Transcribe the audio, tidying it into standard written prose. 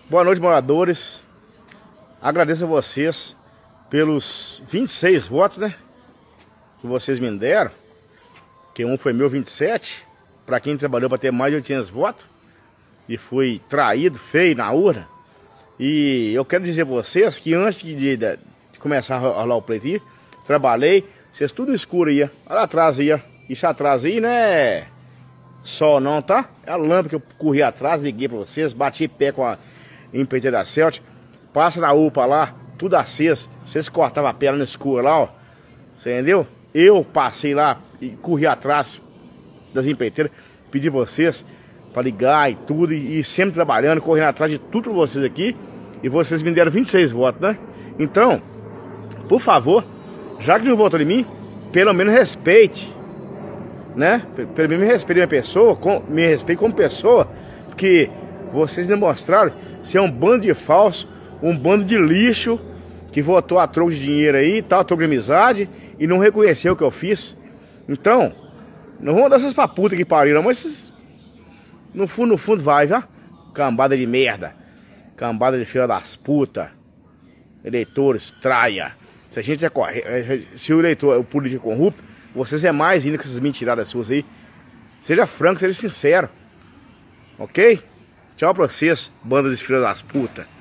Boa noite, moradores. Agradeço a vocês pelos 26 votos, né? Que vocês me deram. Que um foi meu, 27. Para quem trabalhou para ter mais de 800 votos. E fui traído, feio na urna. E eu quero dizer a vocês que antes de começar a rolar o pleito aí, trabalhei, vocês tudo escuro aí, olha lá atrás aí, ó. Isso atrás aí não é sol não, tá? É a lâmpada que eu corri atrás, liguei pra vocês, bati pé com a empreiteira da Celtic. Passa na UPA lá, tudo aceso. Vocês cortavam a perna no escuro lá, ó. Você entendeu? Eu passei lá e corri atrás das empreiteiras, pedi pra vocês pra ligar e tudo, e sempre trabalhando, correndo atrás de tudo pra vocês aqui. E vocês me deram 26 votos, né? Então, por favor, já que não votou em mim, pelo menos respeite, né? Pelo menos me respeite minha pessoa, me respeite como pessoa, porque vocês demonstraram ser um bando de falso, um bando de lixo, que votou a troco de dinheiro aí, tal, a troco de amizade, e não reconheceu o que eu fiz. Então, não vamos dar essas pra puta que pariram, mas esses, no fundo vai, já? Cambada de merda. Cambada de filha das putas. Eleitores, traia. Se a gente é correto, se o eleitor, o político é corrupto, vocês é mais ainda que essas mentiradas suas aí. Seja franco, seja sincero. Ok? Tchau pra vocês, banda de filha das putas.